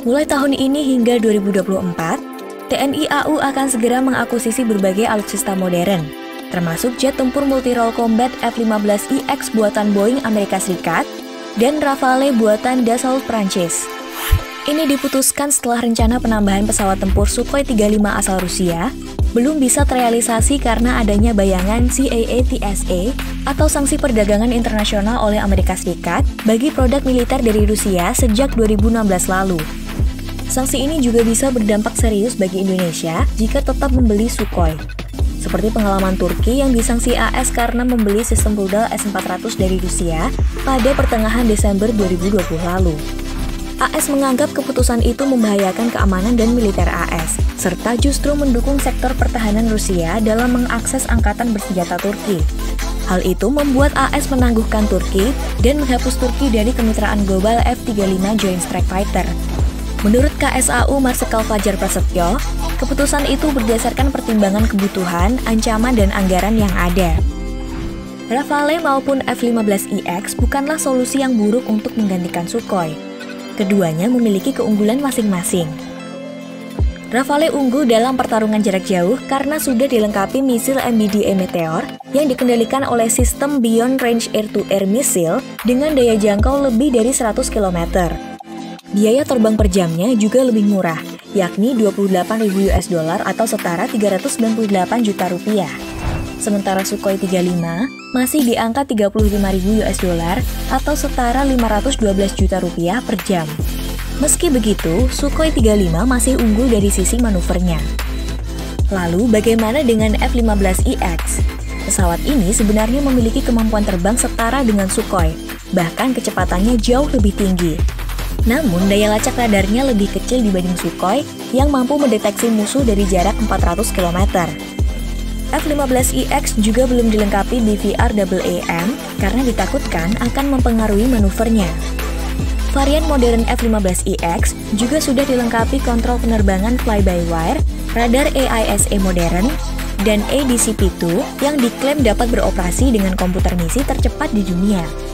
Mulai tahun ini hingga 2024, TNI AU akan segera mengakuisisi berbagai alutsista modern, termasuk jet tempur multirole combat F-15IX buatan Boeing Amerika Serikat dan Rafale buatan Dassault Prancis. Ini diputuskan setelah rencana penambahan pesawat tempur Sukhoi 35 asal Rusia belum bisa terrealisasi karena adanya bayangan CAATSA atau sanksi perdagangan internasional oleh Amerika Serikat bagi produk militer dari Rusia sejak 2016 lalu. Sanksi ini juga bisa berdampak serius bagi Indonesia jika tetap membeli Sukhoi. Seperti pengalaman Turki yang disanksi AS karena membeli sistem rudal S-400 dari Rusia pada pertengahan Desember 2020 lalu. AS menganggap keputusan itu membahayakan keamanan dan militer AS, serta justru mendukung sektor pertahanan Rusia dalam mengakses angkatan bersenjata Turki. Hal itu membuat AS menangguhkan Turki dan menghapus Turki dari kemitraan global F-35 Joint Strike Fighter. Menurut KSAU Marsikal Fajar Prasetyo, keputusan itu berdasarkan pertimbangan kebutuhan, ancaman, dan anggaran yang ada. Rafale maupun F-15IX bukanlah solusi yang buruk untuk menggantikan Sukhoi. Keduanya memiliki keunggulan masing-masing. Rafale unggul dalam pertarungan jarak jauh karena sudah dilengkapi misil MBDA Meteor yang dikendalikan oleh sistem Beyond Range Air-to-Air Missile dengan daya jangkau lebih dari 100 km. Biaya terbang per jamnya juga lebih murah, yakni $28.000 atau setara 398 juta rupiah. Sementara Sukhoi 35 masih di angka $35.000 atau setara 512 juta rupiah per jam. Meski begitu, Sukhoi 35 masih unggul dari sisi manuvernya. Lalu bagaimana dengan F-15IX? Pesawat ini sebenarnya memiliki kemampuan terbang setara dengan Sukhoi, bahkan kecepatannya jauh lebih tinggi. Namun, daya lacak radarnya lebih kecil dibanding Sukhoi yang mampu mendeteksi musuh dari jarak 400 km. F-15IX juga belum dilengkapi BVR-AAM karena ditakutkan akan mempengaruhi manuvernya. Varian modern F-15IX juga sudah dilengkapi kontrol penerbangan fly-by-wire, radar AISA modern, dan ADCP-2 yang diklaim dapat beroperasi dengan komputer misi tercepat di dunia.